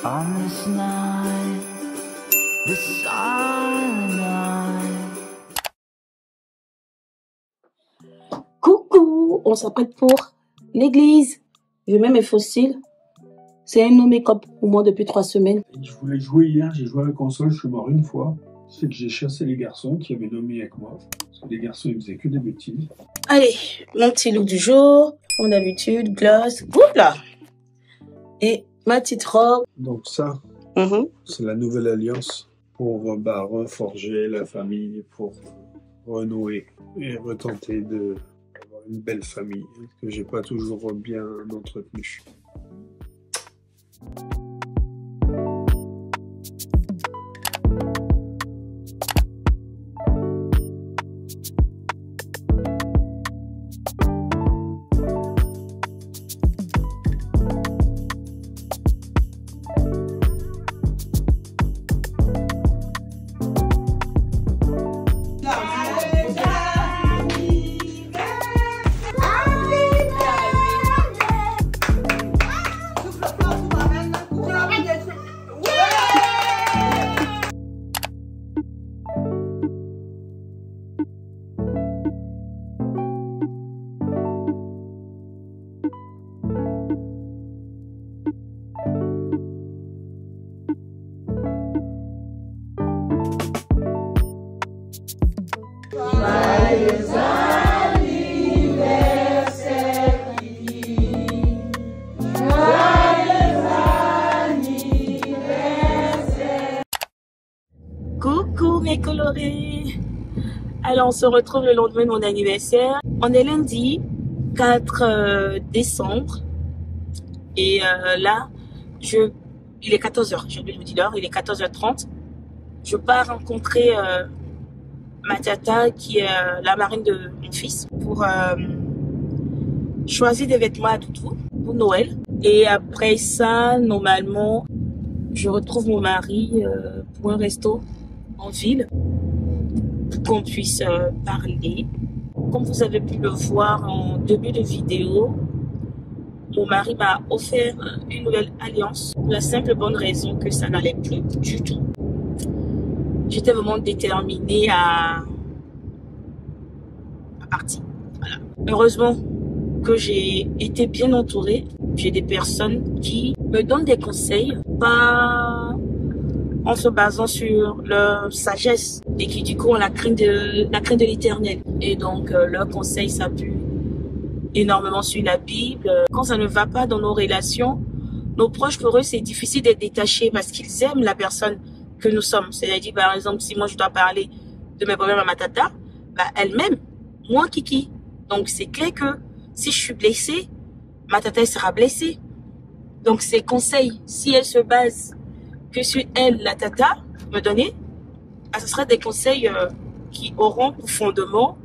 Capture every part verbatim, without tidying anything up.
On this night, the silent night. Coucou, on s'apprête pour l'église. Je mets mes fossiles. C'est un no make-up pour moi depuis trois semaines. Je voulais jouer hier, j'ai joué à la console, je suis mort une fois. C'est que j'ai chassé les garçons qui avaient dormi avec moi. Parce que les garçons, ils faisaient que des bêtises. Allez, mon petit look du jour. Comme d'habitude, gloss. Oups là. Et ma petite robe. Donc ça, Mm-hmm. c'est la nouvelle alliance pour bah, reforger la famille, pour renouer et retenter d'avoir une belle famille que j'ai pas toujours bien entretenue. Coucou mes colorés. Alors on se retrouve le lendemain de mon anniversaire. On est lundi quatre décembre. Et euh, là, je, il est quatorze heures. J'ai oublié de vous dire l'heure. Il est quatorze heures trente. Je pars rencontrer euh, ma tata qui est euh, la marraine de mon fils pour euh, choisir des vêtements à doudou pour Noël. Et après ça, normalement, je retrouve mon mari euh, pour un resto en ville pour qu'on puisse euh, parler. Comme vous avez pu le voir en début de vidéo, mon mari m'a offert une nouvelle alliance pour la simple bonne raison que ça n'allait plus du tout. J'étais vraiment déterminée à, à partir. Voilà. Heureusement que j'ai été bien entourée. J'ai des personnes qui me donnent des conseils, pas en se basant sur leur sagesse et qui du coup ont la crainte de, la crainte de l'éternel. Et donc euh, leurs conseils s'appuient énormément sur la Bible. Quand ça ne va pas dans nos relations, nos proches, pour eux, c'est difficile d'être détachés parce qu'ils aiment la personne que nous sommes. C'est-à-dire, par exemple, si moi je dois parler de mes problèmes à ma tata, bah, elle m'aime, moi Kiki. Donc c'est clair que si je suis blessée, ma tata elle sera blessée. Donc ces conseils, si elle se base que sur elle, la tata, me donner, bah, ce sera des conseils euh, qui auront pour fondement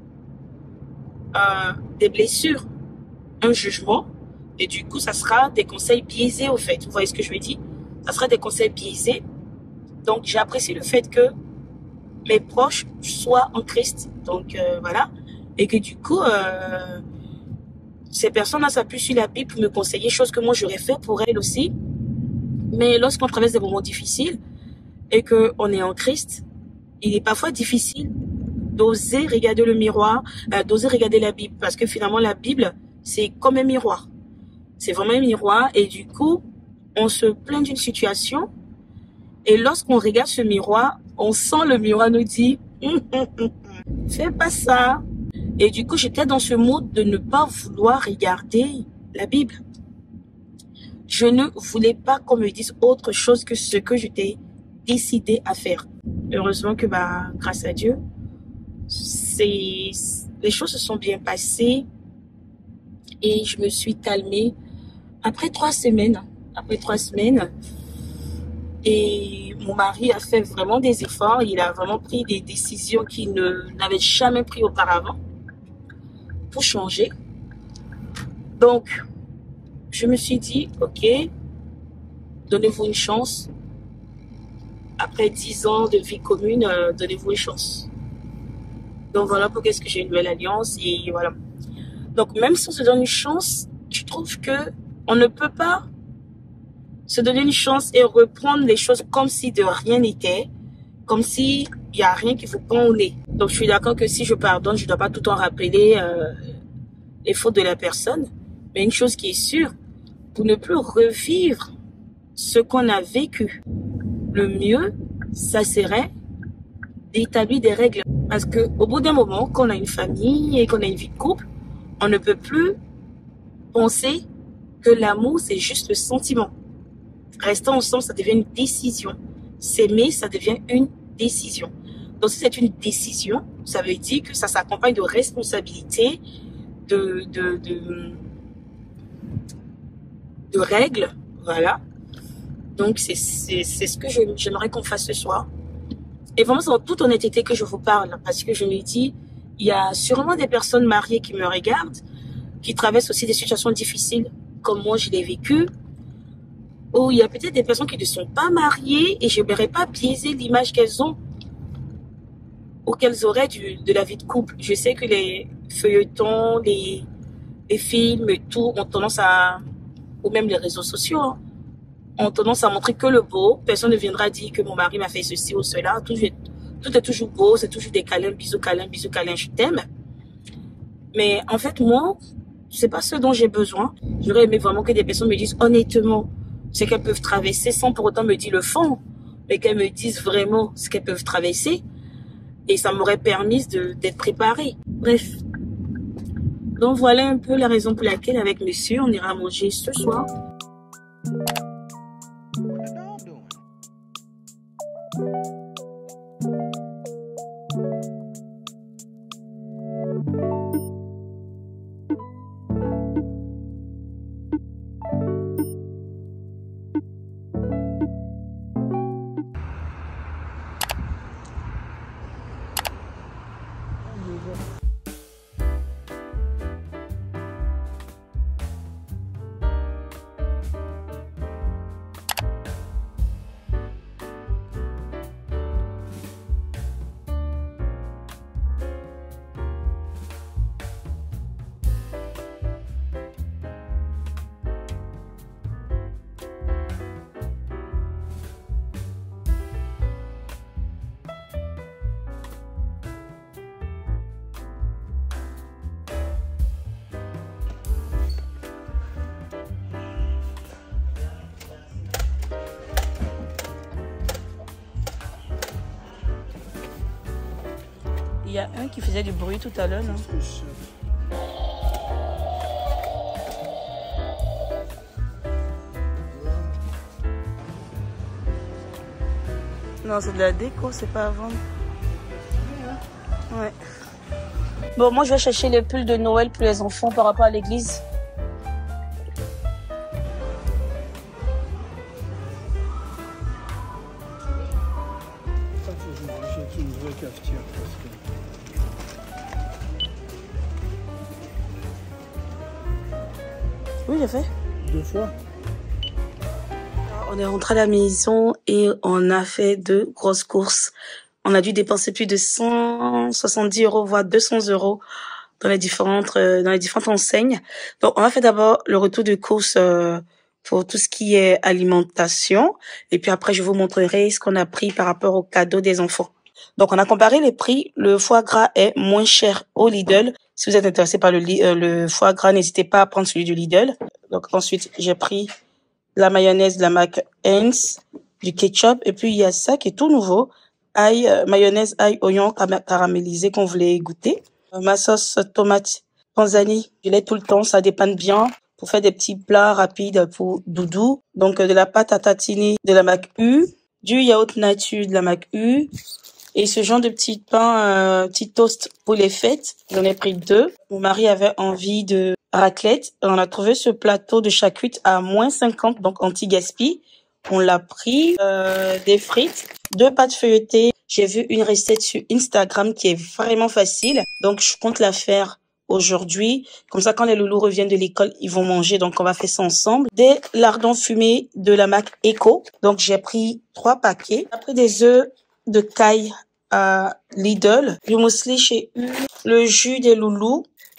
euh, des blessures, un jugement, et du coup, ça sera des conseils biaisés au fait. Vous voyez ce que je veux dire? Ça sera des conseils biaisés. Donc, j'apprécie le fait que mes proches soient en Christ. Donc, euh, voilà. Et que du coup, euh, ces personnes-là s'appuient sur la Bible pour me conseiller, chose que moi, j'aurais fait pour elles aussi. Mais lorsqu'on traverse des moments difficiles et qu'on est en Christ, il est parfois difficile d'oser regarder le miroir, euh, d'oser regarder la Bible. Parce que finalement, la Bible, c'est comme un miroir. C'est vraiment un miroir. Et du coup, on se plaint d'une situation. Et lorsqu'on regarde ce miroir, on sent le miroir nous dire hum, hum, hum, hum, fais pas ça. Et du coup, j'étais dans ce mode de ne pas vouloir regarder la Bible. Je ne voulais pas qu'on me dise autre chose que ce que j'étais décidé à faire. Heureusement que, bah, grâce à Dieu, c'est, les choses se sont bien passées et je me suis calmée après trois semaines. Après trois semaines, et mon mari a fait vraiment des efforts. Il a vraiment pris des décisions qu'il ne, n'avait jamais prises auparavant pour changer. Donc, je me suis dit, ok, donnez-vous une chance. Après dix ans de vie commune, euh, donnez-vous une chance. Donc voilà pourquoi est-ce que j'ai une nouvelle alliance et voilà. Donc même si on se donne une chance, je trouve que on ne peut pas se donner une chance et reprendre les choses comme si de rien n'était, comme si il n'y a rien qui vous prend au nez. Donc, je suis d'accord que si je pardonne, je ne dois pas tout le temps rappeler euh, les fautes de la personne. Mais une chose qui est sûre, pour ne plus revivre ce qu'on a vécu, le mieux, ça serait d'établir des règles. Parce qu'au bout d'un moment, quand on a une famille et qu'on a une vie de couple, on ne peut plus penser que l'amour, c'est juste le sentiment. Rester ensemble, ça devient une décision. S'aimer, ça devient une décision. Donc, si c'est une décision, ça veut dire que ça s'accompagne de responsabilités, de, de, de, de règles. Voilà. Donc, c'est ce que j'aimerais qu'on fasse ce soir. Et vraiment, c'est en toute honnêteté que je vous parle. Parce que je me dis, il y a sûrement des personnes mariées qui me regardent, qui traversent aussi des situations difficiles, comme moi, je l'ai vécu. Ou il y a peut-être des personnes qui ne sont pas mariées et je n'aimerais pas biaiser l'image qu'elles ont ou qu'elles auraient du, de la vie de couple. Je sais que les feuilletons, les, les films et tout ont tendance à, ou même les réseaux sociaux, hein, ont tendance à montrer que le beau. Personne ne viendra dire que mon mari m'a fait ceci ou cela. Tout est, tout est toujours beau, c'est toujours des câlins, bisous câlins, bisous câlins, je t'aime. Mais en fait, moi, c'est pas ce dont j'ai besoin. J'aurais aimé vraiment que des personnes me disent honnêtement ce qu'elles peuvent traverser sans pour autant me dire le fond, mais qu'elles me disent vraiment ce qu'elles peuvent traverser. Et ça m'aurait permis d'être préparée. Bref. Donc voilà un peu la raison pour laquelle avec monsieur, on ira manger ce soir. Il y a un qui faisait du bruit tout à l'heure, non? Non, c'est de la déco, c'est pas à vendre. Ouais. Bon, moi, je vais chercher les pulls de Noël pour les enfants par rapport à l'église. Une vraie cafetière parce que... Oui, j'ai fait. Deux fois. On est rentré à la maison et on a fait de grosses courses. On a dû dépenser plus de cent soixante-dix euros, voire deux cents euros dans les différentes, euh, dans les différentes enseignes. Donc, on a fait d'abord le retour de courses euh, pour tout ce qui est alimentation. Et puis après, je vous montrerai ce qu'on a pris par rapport aux cadeaux des enfants. Donc, on a comparé les prix. Le foie gras est moins cher au Lidl. Si vous êtes intéressé par le, euh, le foie gras, n'hésitez pas à prendre celui du Lidl. Donc, ensuite, j'ai pris la mayonnaise de la marque Heinz, du ketchup. Et puis, il y a ça qui est tout nouveau. Ail, euh, mayonnaise, ail, oignon caramélisé qu'on voulait goûter. Euh, ma sauce tomate panzani, je l'ai tout le temps. Ça dépanne bien pour faire des petits plats rapides pour Doudou. Donc, euh, de la pâte à tatiner de la marque U, du yaourt nature de la marque U. Et ce genre de petits pains, euh, petits toasts pour les fêtes, j'en ai pris deux. Mon mari avait envie de raclette. On a trouvé ce plateau de charcuterie à moins cinquante, donc anti-gaspi. On l'a pris. Euh, des frites, deux pâtes feuilletées. J'ai vu une recette sur Instagram qui est vraiment facile. Donc, je compte la faire aujourd'hui. Comme ça, quand les loulous reviennent de l'école, ils vont manger. Donc, on va faire ça ensemble. Des lardons fumés de la marque Eco. Donc, j'ai pris trois paquets. Après, des œufs de caille à Lidl, du muesli chez U, le jus des loulous,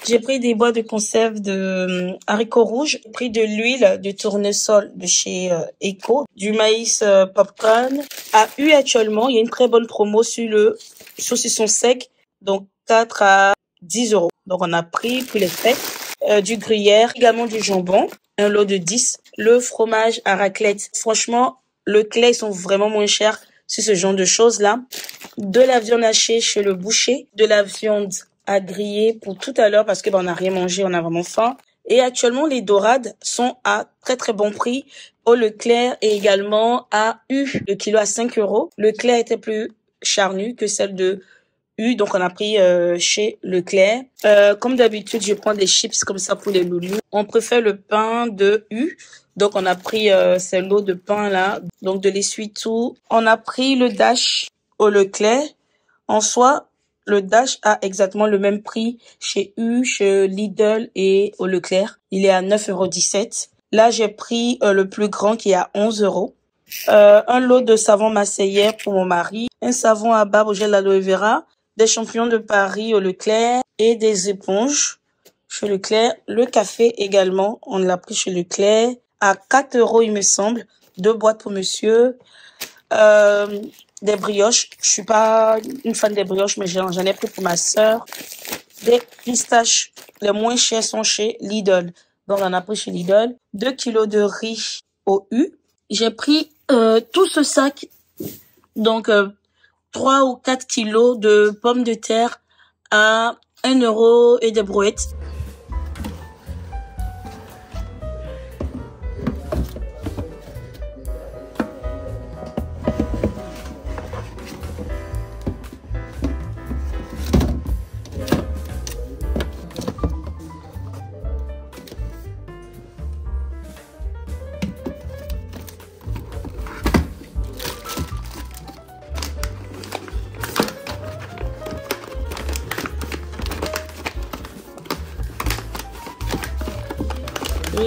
J'ai pris des boîtes de conserve de euh, haricots rouges. J'ai pris de l'huile de tournesol de chez euh, Eco, du maïs euh, popcorn. À U actuellement, il y a une très bonne promo sur le saucisson sec, donc quatre à dix euros. Donc on a pris pour les fêtes euh, du gruyère, également du jambon, un lot de dix. Le fromage à raclette. Franchement, Leclerc, ils sont vraiment moins chers sur ce genre de choses-là. De la viande hachée chez le boucher, de la viande à griller pour tout à l'heure parce que ben, on n'a rien mangé, on a vraiment faim. Et actuellement, les dorades sont à très très bon prix au Leclerc et également à U, le kilo à cinq euros. Leclerc était plus charnu que celle de U, donc on a pris euh, chez Leclerc. Euh, comme d'habitude, je prends des chips comme ça pour les loulous. On préfère le pain de U, donc on a pris euh, ce lot de pain là, donc de l'essuie-tout. On a pris le Dash au Leclerc. En soi, le Dash a exactement le même prix chez U, chez Lidl et au Leclerc. Il est à neuf euros dix-sept. Là, j'ai pris euh, le plus grand qui est à onze euros. Euh, un lot de savon marseillais pour mon mari, un savon à barbe au gel d'aloe vera, des champignons de Paris au Leclerc et des éponges chez Leclerc. Le café également, on l'a pris chez Leclerc à quatre euros il me semble. Deux boîtes pour monsieur. Euh, des brioches. Je suis pas une fan des brioches, mais j'en ai pris pour ma sœur. Des pistaches. Les moins chers sont chez Lidl. Donc, on en a pris chez Lidl. Deux kilos de riz au U. J'ai pris euh, tout ce sac. Donc, euh, trois ou quatre kilos de pommes de terre à un euro et des brouettes. Oui.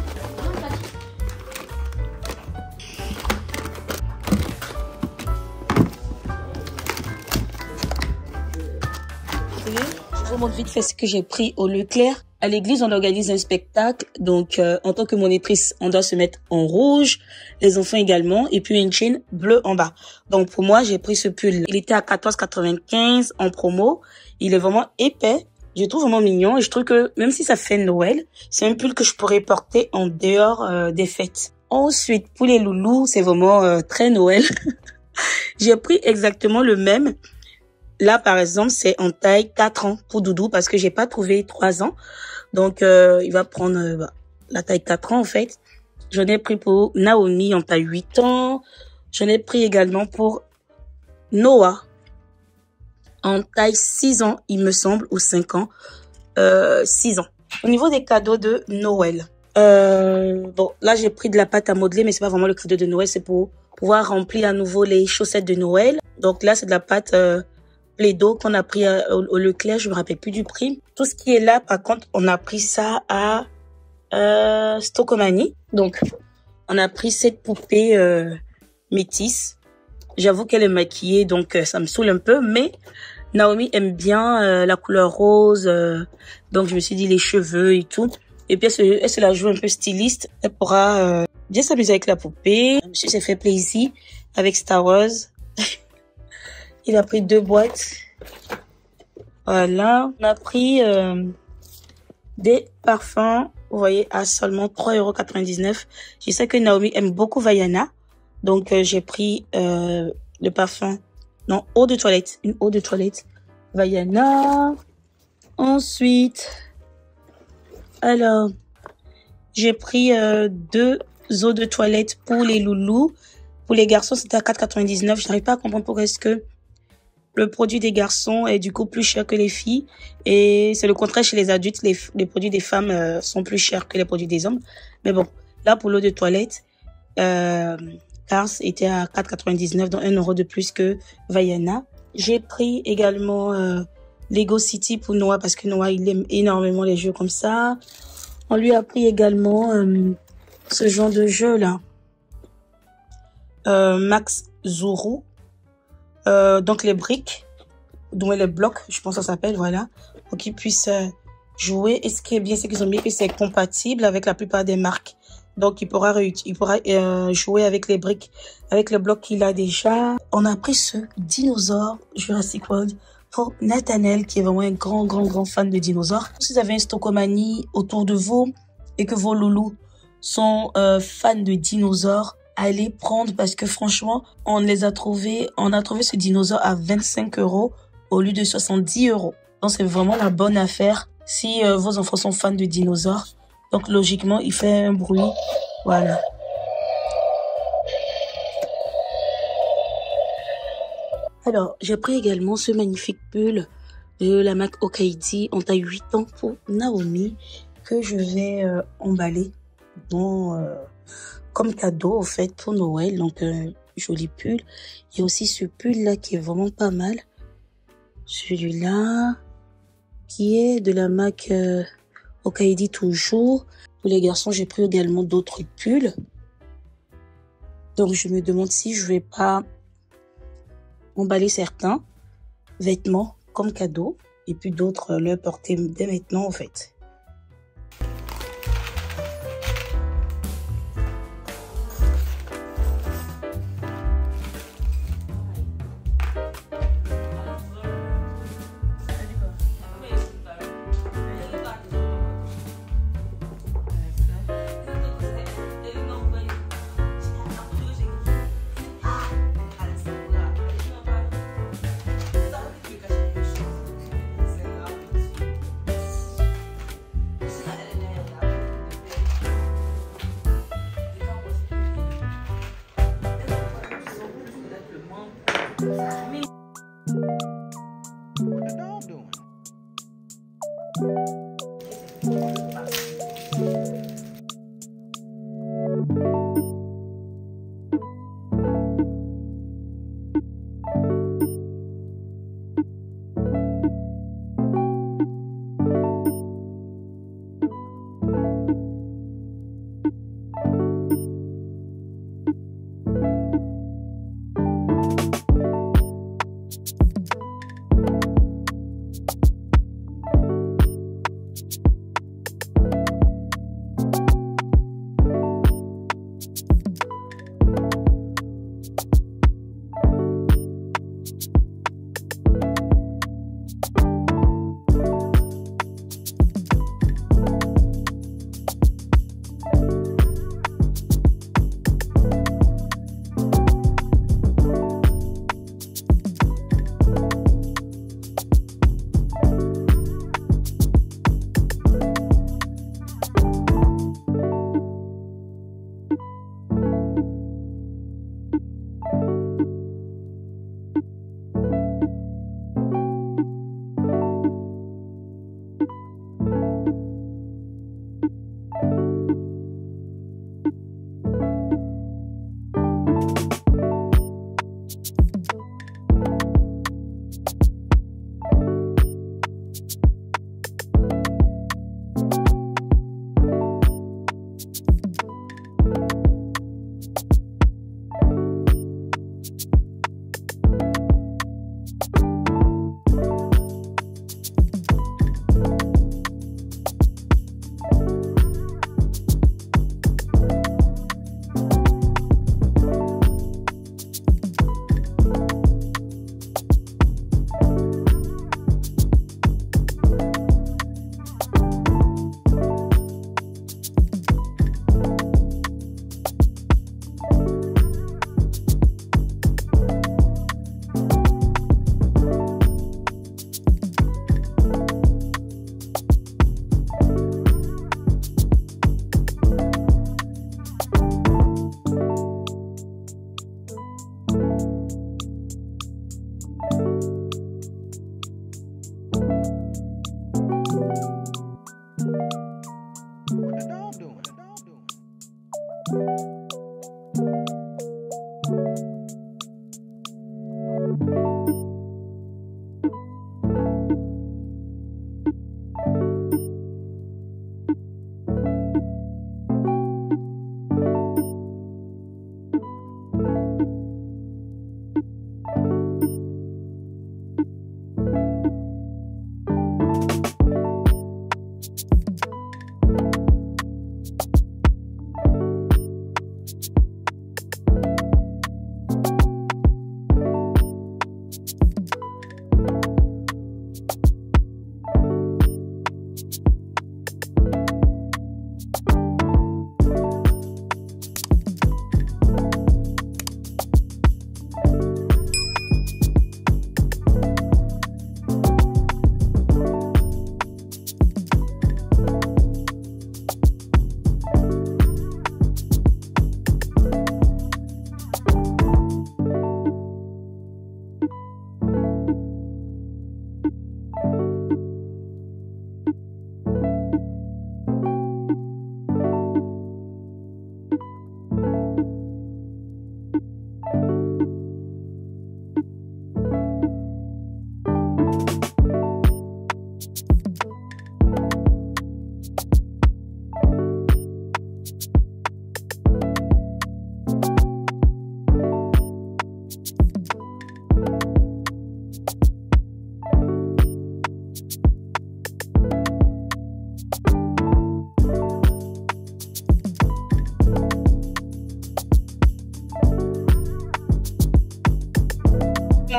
Je vous montre vite fait ce que j'ai pris au Leclerc. À l'église, on organise un spectacle. Donc, euh, en tant que monitrice, on doit se mettre en rouge. Les enfants également. Et puis, une chaîne bleue en bas. Donc, pour moi, j'ai pris ce pull. Il était à quatorze quatre-vingt-quinze en promo. Il est vraiment épais. Je trouve vraiment mignon et je trouve que même si ça fait Noël, c'est un pull que je pourrais porter en dehors euh, des fêtes. Ensuite, pour les loulous, c'est vraiment euh, très Noël. J'ai pris exactement le même. Là, par exemple, c'est en taille quatre ans pour Doudou parce que j'ai pas trouvé trois ans. Donc, euh, il va prendre euh, bah, la taille quatre ans en fait. J'en ai pris pour Naomi en taille huit ans. J'en ai pris également pour Noah en taille six ans, il me semble, ou cinq ans. Euh, six ans. Au niveau des cadeaux de Noël. Euh, bon, là, j'ai pris de la pâte à modeler, mais c'est pas vraiment le cadeau de Noël. C'est pour pouvoir remplir à nouveau les chaussettes de Noël. Donc là, c'est de la pâte euh, Plaido qu'on a pris à, au, au Leclerc. Je me rappelle plus du prix. Tout ce qui est là, par contre, on a pris ça à euh, Stocomanie. Donc, on a pris cette poupée euh, métisse. J'avoue qu'elle est maquillée, donc euh, ça me saoule un peu, mais Naomi aime bien euh, la couleur rose, euh, donc je me suis dit les cheveux et tout. Et puis elle se, elle se la joue un peu styliste, elle pourra euh, bien s'amuser avec la poupée. Monsieur s'est fait plaisir avec Star Wars. Il a pris deux boîtes. Voilà, on a pris euh, des parfums, vous voyez, à seulement trois euros quatre-vingt-dix-neuf. Je sais que Naomi aime beaucoup Vaiana. Donc, euh, j'ai pris euh, le parfum, non, eau de toilette, une eau de toilette, Vaiana. Ensuite, alors, j'ai pris euh, deux eaux de toilette pour les loulous. Pour les garçons, c'était à quatre euros quatre-vingt-dix-neuf. Je n'arrive pas à comprendre pourquoi est-ce que le produit des garçons est du coup plus cher que les filles. Et c'est le contraire chez les adultes, les, les produits des femmes euh, sont plus chers que les produits des hommes. Mais bon, là, pour l'eau de toilette, euh, Cars était à quatre euros quatre-vingt-dix-neuf, donc un euro de plus que Vaiana. J'ai pris également euh, Lego City pour Noah, parce que Noah, il aime énormément les jeux comme ça. On lui a pris également euh, ce genre de jeu-là. Euh, Max Zuru. Euh, donc les briques, dont les blocs, je pense que ça s'appelle, voilà. Pour qu'il puisse euh, jouer. Et ce qui est bien, c'est qu'ils ont mis que c'est compatible avec la plupart des marques. Donc, il pourra, il pourra euh, jouer avec les briques, avec le bloc qu'il a déjà. On a pris ce dinosaure Jurassic World pour Nathanaël, qui est vraiment un grand, grand, grand fan de dinosaures. Si vous avez une stockomanie autour de vous et que vos loulous sont euh, fans de dinosaures, allez prendre parce que franchement, on les a trouvés, on a trouvé ce dinosaure à vingt-cinq euros au lieu de soixante-dix euros. Donc, c'est vraiment la bonne affaire si euh, vos enfants sont fans de dinosaures. Donc, logiquement, il fait un bruit. Voilà. Alors, j'ai pris également ce magnifique pull de la marque Okaidi en taille huit ans pour Naomi que je vais euh, emballer dans, euh, comme cadeau, au fait, pour Noël. Donc, un joli pull. Il y a aussi ce pull-là qui est vraiment pas mal. Celui-là, qui est de la marque euh, Okaidi toujours. Pour les garçons, j'ai pris également d'autres pulls. Donc, je me demande si je vais pas emballer certains vêtements comme cadeau et puis d'autres leur porter dès maintenant, en fait.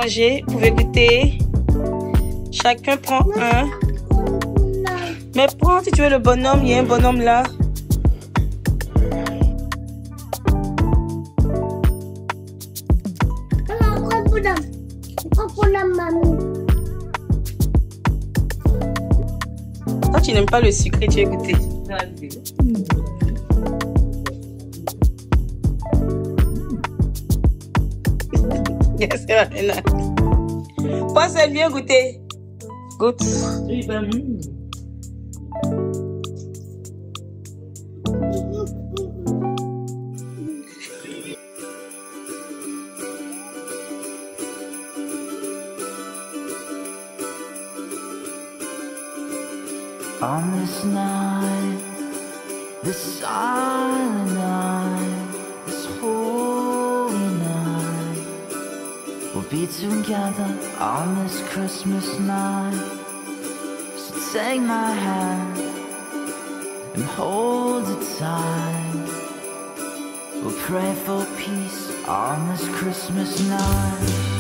manger. Vous pouvez goûter. Chacun prend un. Mais prends si tu veux le bonhomme. Il y a un bonhomme là. Toi, tu n'aimes pas le sucré, tu veux goûter. Yes, Pense, elle vient goûter. Goûte. On this night, this silent night, this holy night, we'll be together on this Christmas night. So take my hand and hold it tight. We'll pray for peace on this Christmas night.